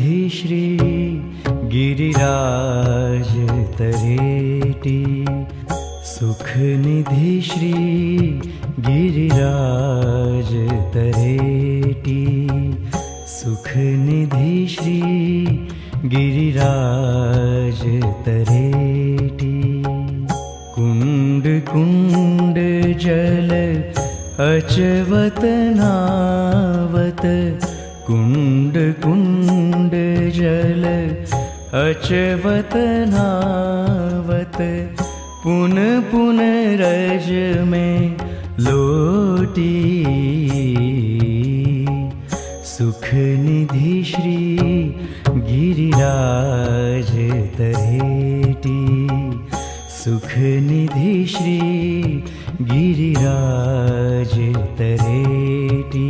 निधि श्री गिरिराज तरेटी, सुख निधि श्री गिरिराज तरेटी, सुख निधि श्री गिरिराज तरेटी। कुंड कुंड जल अचवत नावत, कुंड कुंड जल अचवत नावत, पुन पुन रज में लोटी, सुख निधि श्री गिरिराज तरेटी, सुख निधि श्री गिरिराज तरेटी।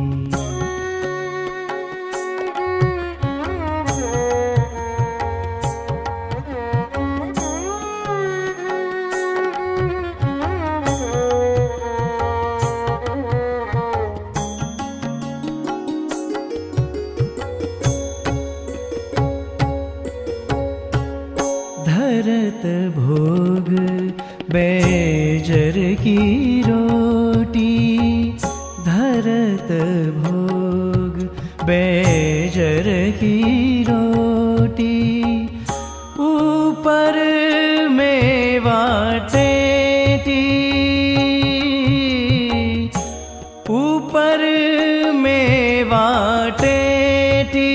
धरत भोग बैजर की रोटी, धरत भोग बैजर की रोटी, ऊपर मेवा टेटी, ऊपर मेवा टेटी।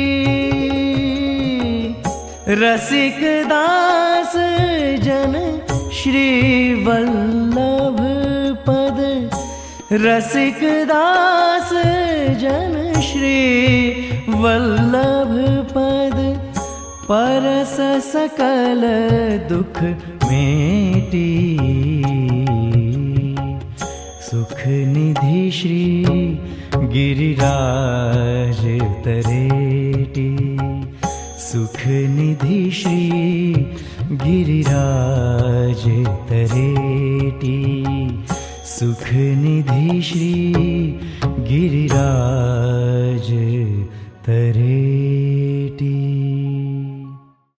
रसिक दास जन श्री वल्लभ पद, रसिक दास जन श्री वल्लभ पद, परस सकल दुख मेटी, सुख निधि श्री गिरिराज तरेटी, सुख निधि श्री गिरिराज तरेटी, सुख निधि श्री गिरिराज तरेटी।